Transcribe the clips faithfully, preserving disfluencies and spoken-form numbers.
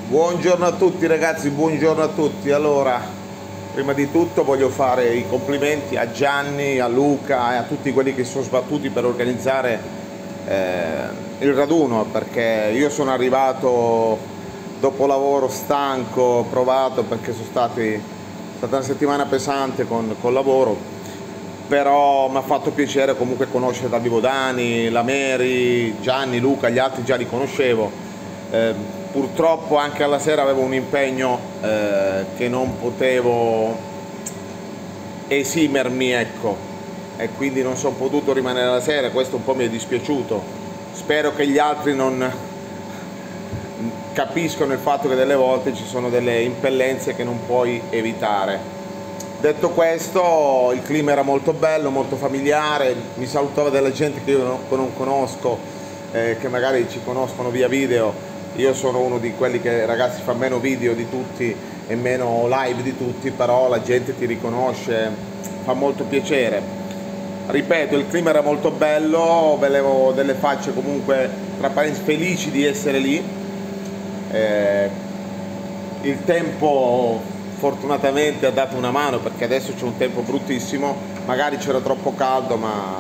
Buongiorno a tutti ragazzi, buongiorno a tutti. Allora, prima di tutto voglio fare i complimenti a Gianni, a Luca e a tutti quelli che si sono sbattuti per organizzare eh, il raduno, perché io sono arrivato dopo lavoro stanco, provato, perché sono stati, è stata una settimana pesante con, con lavoro, però mi ha fatto piacere comunque conoscere da vivo Dani, la Mary, Gianni, Luca, gli altri già li conoscevo. Eh, purtroppo anche alla sera avevo un impegno eh, che non potevo esimermi, ecco, e quindi non sono potuto rimanere alla sera. Questo un po' mi è dispiaciuto. Spero che gli altri non capiscono il fatto che delle volte ci sono delle impellenze che non puoi evitare. Detto questo, il clima era molto bello, molto familiare, mi salutava della gente che io non conosco, eh, che magari ci conoscono via video. Io sono uno di quelli che, ragazzi, fa meno video di tutti e meno live di tutti, però la gente ti riconosce, fa molto piacere. Ripeto, il clima era molto bello, vedevo delle facce comunque, tra parentesi, felici di essere lì. Eh, il tempo fortunatamente ha dato una mano, perché adesso c'è un tempo bruttissimo, magari c'era troppo caldo, ma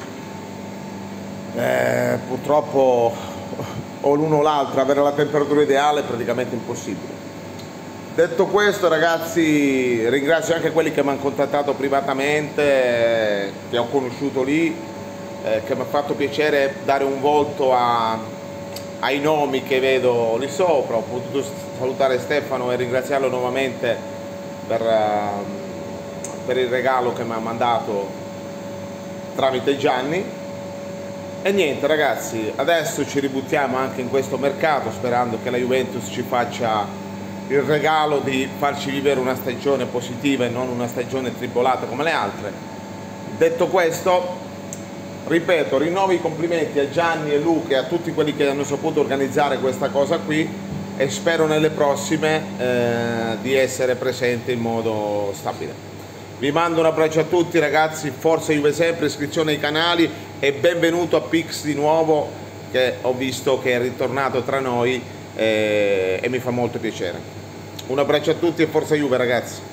eh, purtroppo o l'uno o l'altro, avere la temperatura ideale è praticamente impossibile. Detto questo ragazzi, ringrazio anche quelli che mi hanno contattato privatamente, eh, che ho conosciuto lì, eh, che mi ha fatto piacere dare un volto a, ai nomi che vedo lì sopra. Ho potuto salutare Stefano e ringraziarlo nuovamente per, uh, per il regalo che mi ha mandato tramite Gianni. E niente ragazzi, adesso ci ributtiamo anche in questo mercato, sperando che la Juventus ci faccia il regalo di farci vivere una stagione positiva e non una stagione tribolata come le altre. Detto questo, ripeto, rinnovo i complimenti a Gianni e Luca e a tutti quelli che hanno saputo organizzare questa cosa qui, e spero nelle prossime eh, di essere presente in modo stabile. Vi mando un abbraccio a tutti ragazzi, forza Juve sempre, iscrizione ai canali e benvenuto a Pix di nuovo, che ho visto che è ritornato tra noi eh, e mi fa molto piacere. Un abbraccio a tutti e forza Juve ragazzi.